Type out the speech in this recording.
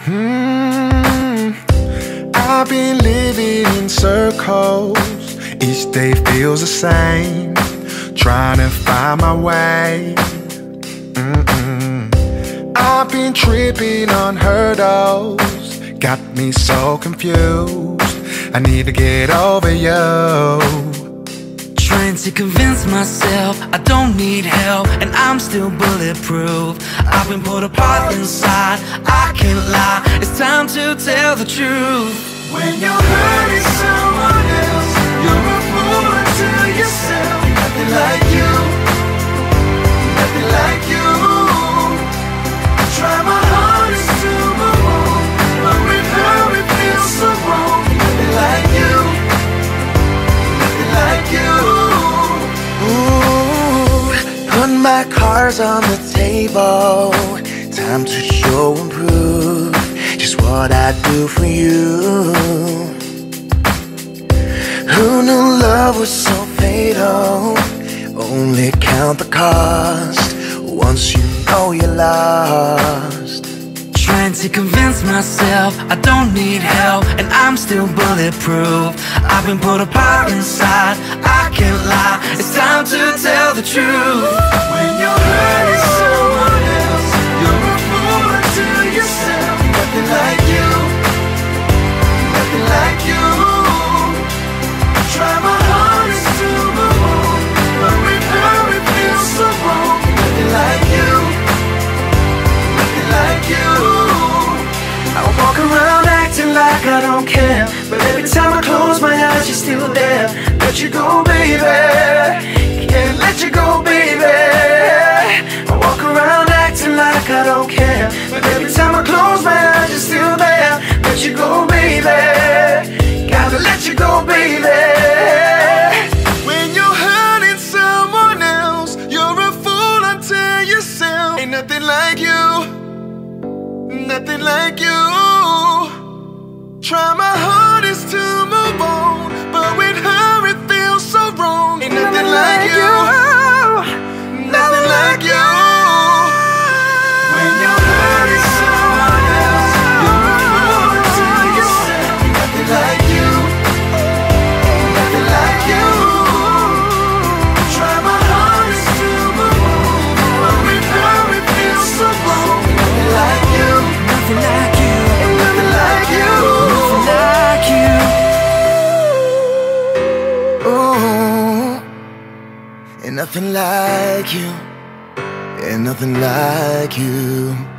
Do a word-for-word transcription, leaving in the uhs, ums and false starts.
Hmm, I've been living in circles. Each day feels the same, trying to find my way. Mm-mm. I've been tripping on hurdles, got me so confused. I need to get over you. Trying to convince myself I don't need help, and I'm still bulletproof. I've been pulled apart inside, I can't lie, it's time to tell the truth. When you're hurting someone else, you're a fool unto yourself. Nothing like you, nothing like you. I try my hardest to move on, but with her it feels so wrong. Nothing like you, nothing like you. Ooh, put my cards on the table, time to show and prove just what I do for you. Who knew love was so fatal? Only count the cost once you know you're lost. Trying to convince myself I don't need help, and I'm still bulletproof. I've been pulled apart inside, I can't lie, it's time to tell the truth. When you're hurting someone else, you're a fool unto yourself. Nothing like you, nothing like you. I try my hardest to move on, but with her it feels so wrong. Nothing like you, nothing like you. I walk around acting like I don't care, but every time I close my eyes, you're still there. Let you go, baby, can't let you go, baby. I walk around acting like I don't care, but every time I close my eyes, you're still there. Let you go, baby, gotta let you go, baby. When you're hurting someone else, you're a fool unto yourself. Ain't nothing like you, nothing like you. Try my hardest to move on, but with her it feels so wrong. Ain't nothing like you, nothing like you. When you're hurting someone else, you're a fool unto yourself. Nothing like you, nothing like you. Try my hardest to move on, but with her it feels so wrong. Nothing like you, Nothing like you, nothing like you. nothing like you. Ooh, ain't nothing like you, ain't nothing like you.